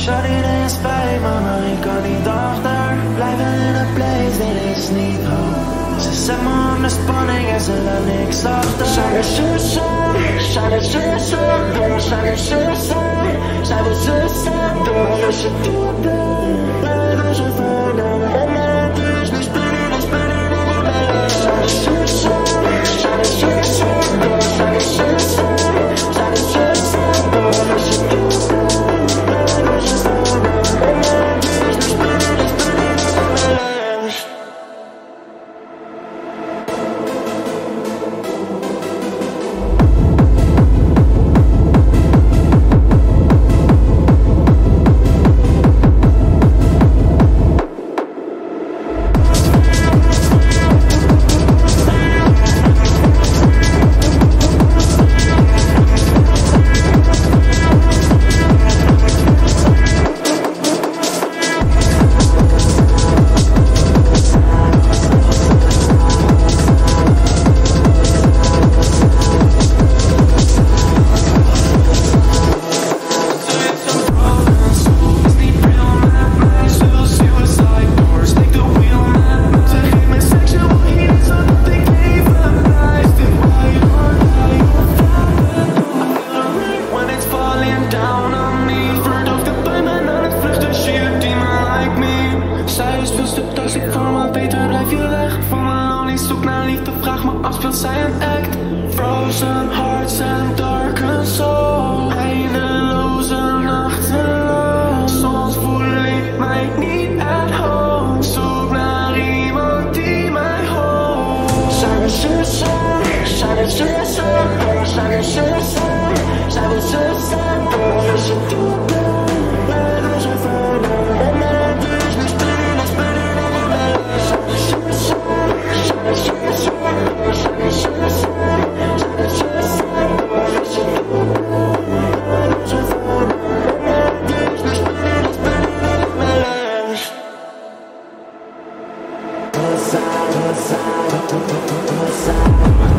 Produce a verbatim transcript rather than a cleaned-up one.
Shawty, dit is spijt me, maar ik kan niet achter. Blijven in de place, dit is niet hard. Ze zet me onder spanning en ze laat niks achter. Zij wil zussen, zij wil zussen, door. Zij wil zussen, zij wil zussen, door. Als je toe bent, blijven ze verder. En het is niet spelen, niet spelen, niet spelen. Zij wil zussen, zij wil zussen, door. Zij wil zussen, zij wil zussen, door. Als je toe bent, blijven ze verder. En het is niet spelen, niet spelen, niet spelen. Side, side, side.